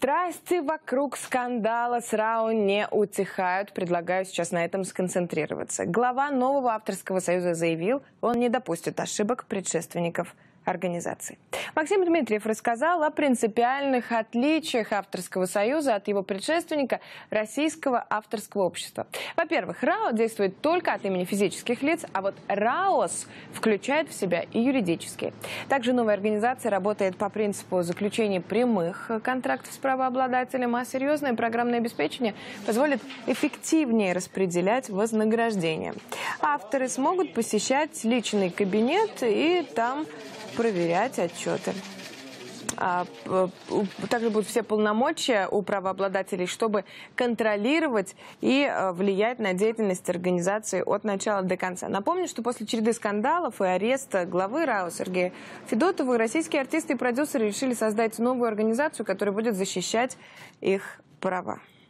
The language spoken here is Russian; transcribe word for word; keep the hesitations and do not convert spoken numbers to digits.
Страсти вокруг скандала с РАО не утихают. Предлагаю сейчас на этом сконцентрироваться. Глава нового авторского союза заявил, он не допустит ошибок предшественников организации. Максим Дмитриев рассказал о принципиальных отличиях авторского союза от его предшественника Российского авторского общества. Во-первых, РАО действует только от имени физических лиц, а вот РАОС включает в себя и юридические. Также новая организация работает по принципу заключения прямых контрактов с правообладателем, а серьезное программное обеспечение позволит эффективнее распределять вознаграждение. Авторы смогут посещать личный кабинет и там проверять отчеты. А, также будут все полномочия у правообладателей, чтобы контролировать и влиять на деятельность организации от начала до конца. Напомню, что после череды скандалов и ареста главы РАО Сергея Федотова российские артисты и продюсеры решили создать новую организацию, которая будет защищать их права.